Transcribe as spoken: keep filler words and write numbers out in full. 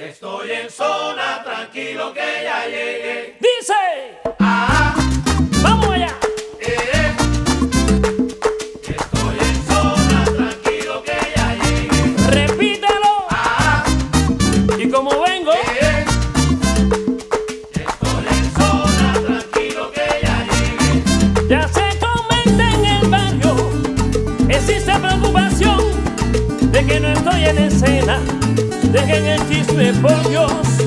Estoy en zona, tranquilo que ya llegué. Dice, Ah, vamos allá. eh. Estoy en zona, tranquilo que ya llegué. Repítelo. Ah, Y como vengo, eh. Estoy en zona, tranquilo que ya llegué. ya se comenta en el barrio, existe preocupación de que no estoy en escena. Dejen el chisme, por Dios.